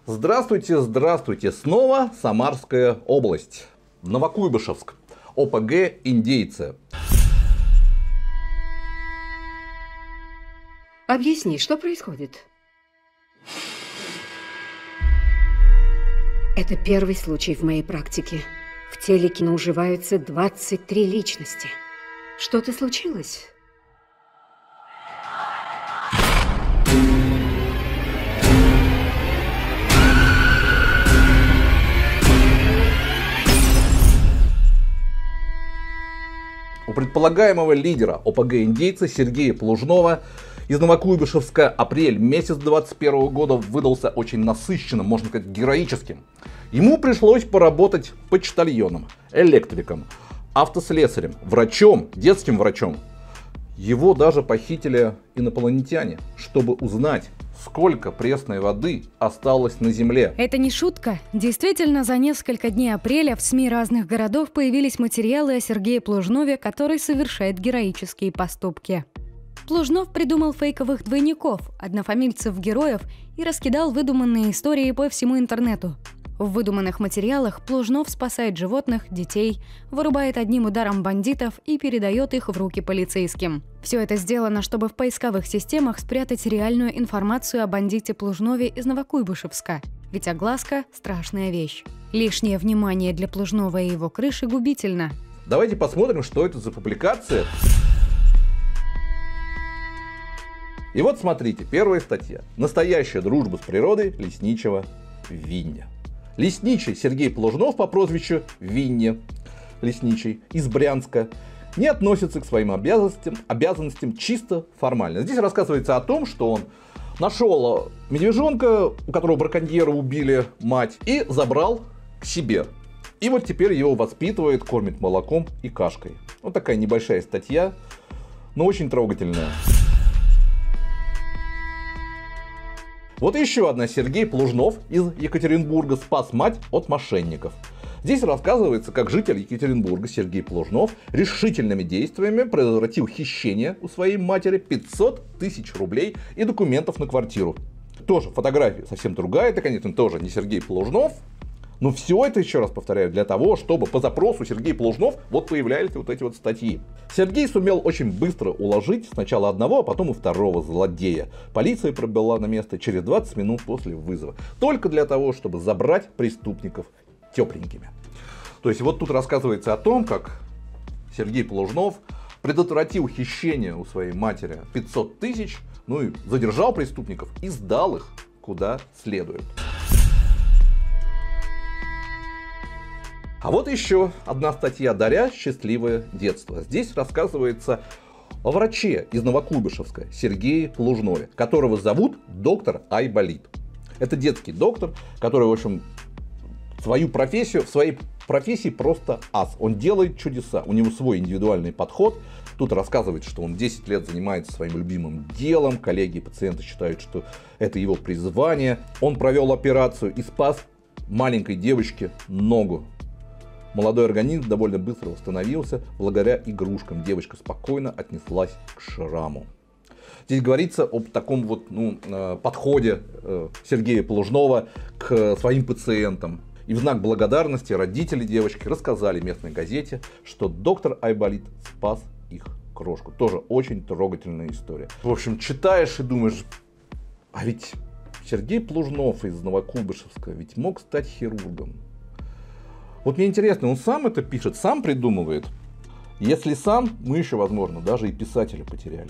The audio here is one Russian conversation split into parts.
Здравствуйте, здравствуйте. Снова Самарская область. Новокуйбышевск. ОПГ «Индейцы». Объясни, что происходит? Это первый случай в моей практике. В телекино уживаются 23 личности. Что-то случилось? У предполагаемого лидера ОПГ «Индейцы» Сергея Плужнова из Новокуйбышевска апрель месяц 2021 года выдался очень насыщенным, можно сказать, героическим. Ему пришлось поработать почтальоном, электриком, автослесарем, врачом, детским врачом. Его даже похитили инопланетяне, чтобы узнать, сколько пресной воды осталось на Земле. Это не шутка. Действительно, за несколько дней апреля в СМИ разных городов появились материалы о Сергее Плужнове, который совершает героические поступки. Плужнов придумал фейковых двойников, однофамильцев-героев и раскидал выдуманные истории по всему интернету. В выдуманных материалах Плужнов спасает животных, детей, вырубает одним ударом бандитов и передает их в руки полицейским. Все это сделано, чтобы в поисковых системах спрятать реальную информацию о бандите Плужнове из Новокуйбышевска. Ведь огласка – страшная вещь. Лишнее внимание для Плужнова и его крыши губительно. Давайте посмотрим, что это за публикация. И вот смотрите, первая статья. Настоящая дружба с природой лесничего Винни. Лесничий Сергей Плужнов по прозвищу Винни, лесничий, из Брянска, не относится к своим обязанностям чисто формально. Здесь рассказывается о том, что он нашел медвежонка, у которого браконьеры убили мать, и забрал к себе. И вот теперь его воспитывает, кормит молоком и кашкой. Вот такая небольшая статья, но очень трогательная. Вот еще одна. Сергей Плужнов из Екатеринбурга спас мать от мошенников. Здесь рассказывается, как житель Екатеринбурга Сергей Плужнов решительными действиями предотвратил хищение у своей матери 500 тысяч рублей и документов на квартиру. Тоже фотография совсем другая, это, конечно, тоже не Сергей Плужнов. Но все это, еще раз повторяю, для того, чтобы по запросу Сергей Плужнов вот появлялись вот эти вот статьи. Сергей сумел очень быстро уложить сначала одного, а потом и второго злодея. Полиция пробыла на место через 20 минут после вызова. Только для того, чтобы забрать преступников тепленькими. То есть вот тут рассказывается о том, как Сергей Плужнов предотвратил хищение у своей матери 500 тысяч, ну и задержал преступников и сдал их куда следует. А вот еще одна статья «Даря счастливое детство». Здесь рассказывается о враче из Новокуйбышевска Сергее Плужнове, которого зовут доктор Айболит. Это детский доктор, который, в общем, в своей профессии просто ас. Он делает чудеса. У него свой индивидуальный подход. Тут рассказывает, что он 10 лет занимается своим любимым делом. Коллеги и пациенты считают, что это его призвание. Он провел операцию и спас маленькой девочке ногу. Молодой организм довольно быстро восстановился благодаря игрушкам. Девочка спокойно отнеслась к шраму. Здесь говорится об таком вот подходе Сергея Плужнова к своим пациентам. И в знак благодарности родители девочки рассказали местной газете, что доктор Айболит спас их крошку. Тоже очень трогательная история. В общем, читаешь и думаешь, а ведь Сергей Плужнов из Новокуйбышевска ведь мог стать хирургом. Вот мне интересно, он сам это пишет, сам придумывает. Если сам, мы еще, возможно, даже и писателя потеряли.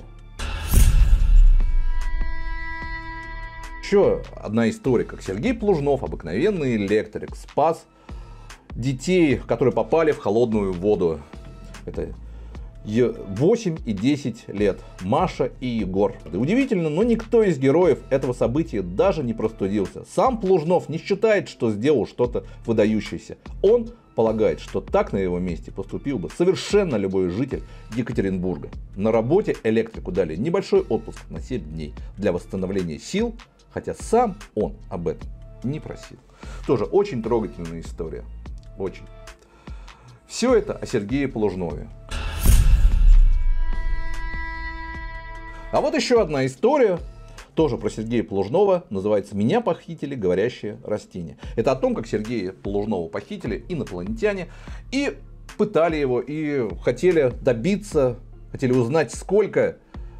Еще одна история, как Сергей Плужнов, обыкновенный электрик, спас детей, которые попали в холодную воду. Это 8 и 10 лет. Маша и Егор. И удивительно, но никто из героев этого события даже не простудился. Сам Плужнов не считает, что сделал что-то выдающееся. Он полагает, что так на его месте поступил бы совершенно любой житель Екатеринбурга. На работе электрику дали небольшой отпуск на 7 дней для восстановления сил, хотя сам он об этом не просил. Тоже очень трогательная история. Очень. Все это о Сергее Плужнове. А вот еще одна история тоже про Сергея Плужнова, называется «Меня похитили говорящие растения». Это о том, как Сергея Плужнова похитили инопланетяне и пытали его, и хотели добиться, хотели узнать, сколько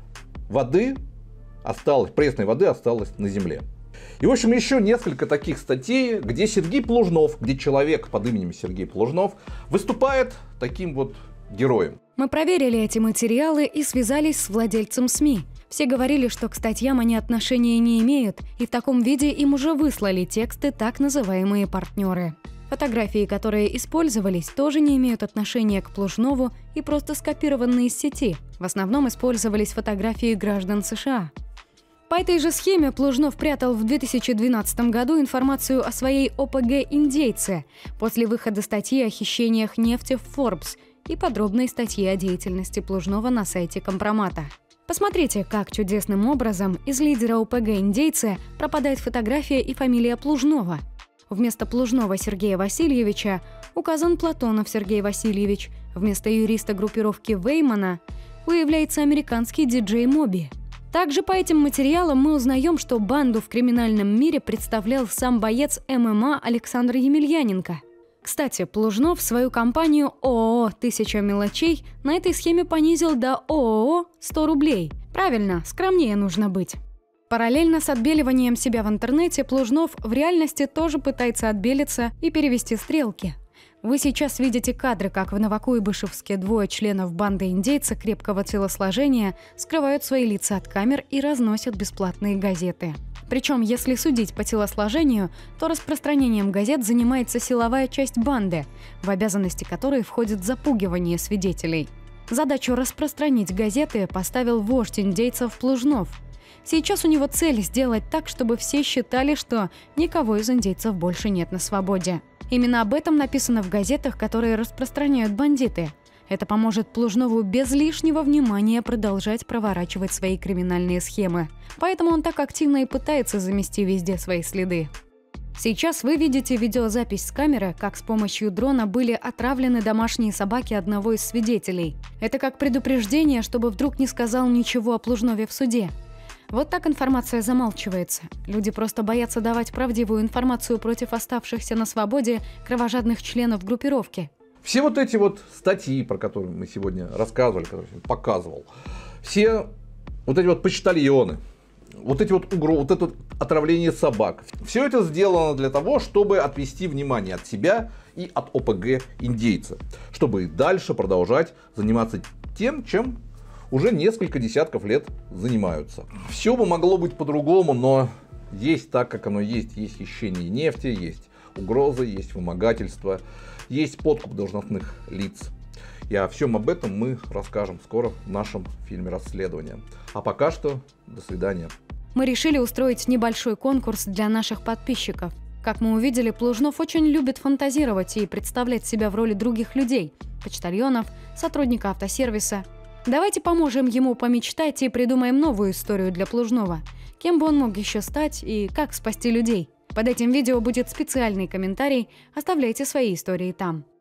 воды осталось, пресной воды осталось на Земле. И, в общем, еще несколько таких статей, где Сергей Плужнов, где человек под именем Сергей Плужнов выступает таким вот героем. Мы проверили эти материалы и связались с владельцем СМИ. Все говорили, что к статьям они отношения не имеют, и в таком виде им уже выслали тексты так называемые партнеры. Фотографии, которые использовались, тоже не имеют отношения к Плужнову и просто скопированы из сети. В основном использовались фотографии граждан США. По этой же схеме Плужнов прятал в 2012 году информацию о своей ОПГ-индейце после выхода статьи о хищениях нефти в Forbes и подробной статьи о деятельности Плужнова на сайте Компромата. Посмотрите, как чудесным образом из лидера ОПГ-индейца пропадает фотография и фамилия Плужнова. Вместо Плужнова Сергея Васильевича указан Платонов Сергей Васильевич. Вместо юриста группировки Веймана выявляется американский диджей Моби. Также по этим материалам мы узнаем, что банду в криминальном мире представлял сам боец ММА Александр Емельяненко. Кстати, Плужнов свою компанию ООО «1000 мелочей» на этой схеме понизил до ООО 100 рублей. Правильно, скромнее нужно быть. Параллельно с отбеливанием себя в интернете Плужнов в реальности тоже пытается отбелиться и перевести стрелки. Вы сейчас видите кадры, как в Новокуйбышевске двое членов банды индейца крепкого телосложения скрывают свои лица от камер и разносят бесплатные газеты. Причем, если судить по телосложению, то распространением газет занимается силовая часть банды, в обязанности которой входит запугивание свидетелей. Задачу распространить газеты поставил вождь индейцев Плужнов. Сейчас у него цель сделать так, чтобы все считали, что никого из индейцев больше нет на свободе. Именно об этом написано в газетах, которые распространяют бандиты. Это поможет Плужнову без лишнего внимания продолжать проворачивать свои криминальные схемы. Поэтому он так активно и пытается замести везде свои следы. Сейчас вы видите видеозапись с камеры, как с помощью дрона были отравлены домашние собаки одного из свидетелей. Это как предупреждение, чтобы вдруг не сказал ничего о Плужнове в суде. Вот так информация замалчивается. Люди просто боятся давать правдивую информацию против оставшихся на свободе кровожадных членов группировки. Все вот эти вот статьи, про которые мы сегодня рассказывали, которые я показывал, все вот эти вот почтальоны, вот эти вот вот это вот отравление собак, все это сделано для того, чтобы отвести внимание от себя и от ОПГ индейца, чтобы и дальше продолжать заниматься тем, чем уже несколько десятков лет занимаются. Все бы могло быть по-другому, но есть так, как оно есть. Есть хищение нефти, есть угрозы, есть вымогательство, есть подкуп должностных лиц. И о всем об этом мы расскажем скоро в нашем фильме «Расследование». А пока что, до свидания. Мы решили устроить небольшой конкурс для наших подписчиков. Как мы увидели, Плужнов очень любит фантазировать и представлять себя в роли других людей – почтальонов, сотрудника автосервиса. Давайте поможем ему помечтать и придумаем новую историю для Плужнова. Кем бы он мог еще стать и как спасти людей? Под этим видео будет специальный комментарий, оставляйте свои истории там.